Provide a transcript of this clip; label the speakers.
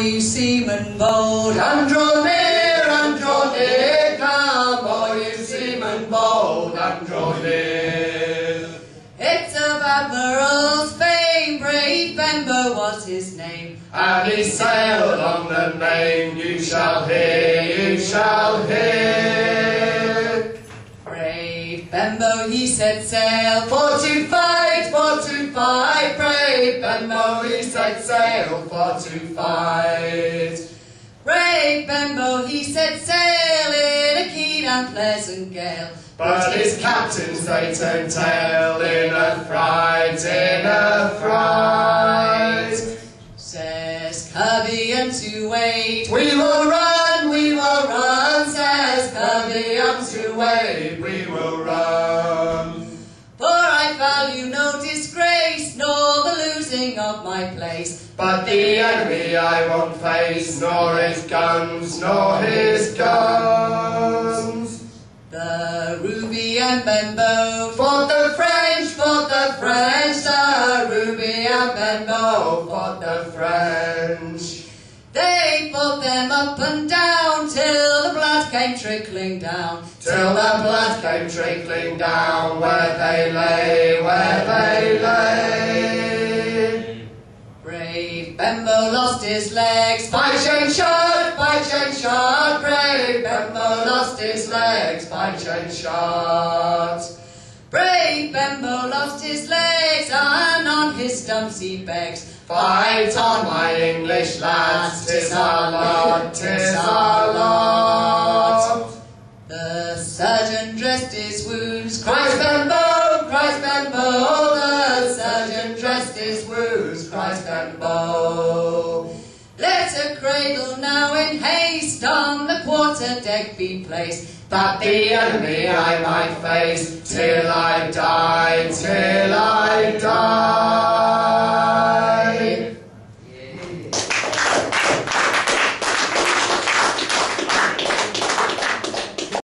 Speaker 1: you seamen bold.
Speaker 2: And draw near, come, all you seamen bold, and draw near.
Speaker 1: It's of Admiral's fame, brave Benbow was his name.
Speaker 2: And he sailed on the main, you shall hear, you shall hear.
Speaker 1: Brave Benbow, he set sail
Speaker 2: For to fight, brave Benbow, he set sail for to fight.
Speaker 1: Brave Benbow, he set sail in a keen and pleasant gale.
Speaker 2: But his captains, they turned tail in a fright, in a fright.
Speaker 1: Says Covey unto Wade,
Speaker 2: we will run, says Covey unto Wade, we will run.
Speaker 1: For I value no disgrace, nor the losing of my place.
Speaker 2: But the enemy I won't face, nor his guns, nor his guns.
Speaker 1: The Ruby and Benbow
Speaker 2: fought the French, the Ruby and Benbow fought the French.
Speaker 1: They fought them up and down, till the blood came trickling down.
Speaker 2: Till the blood came trickling down, where they lay,
Speaker 1: Brave Benbow lost his legs,
Speaker 2: fight and shot, brave Benbow lost his legs, fight and shot.
Speaker 1: Brave Benbow lost his legs, and on his stumps he begs.
Speaker 2: Fight on, my English lads, 'tis our lot, 'tis our lot.
Speaker 1: The surgeon dressed his wounds,
Speaker 2: cries Benbow, the surgeon dressed his wounds, cries Benbow.
Speaker 1: Let a cradle now in haste on the quarter deck be placed,
Speaker 2: that the enemy I might face, till I die, till I die.